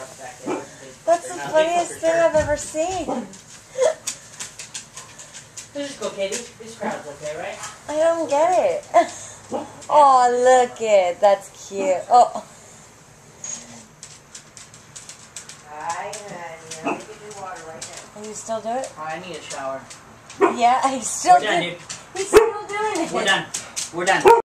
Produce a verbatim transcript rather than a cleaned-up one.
house back there. That's the funniest thing I've ever seen. This is okay. This, this crowd's okay, right? I don't get it. Oh, look it. That's cute. Oh. Hi, honey. I'm making you water right now. Are you still do it? Oh, I need a shower. Yeah, he's still We're done, doing dude. He's still doing it. We're done. We're done.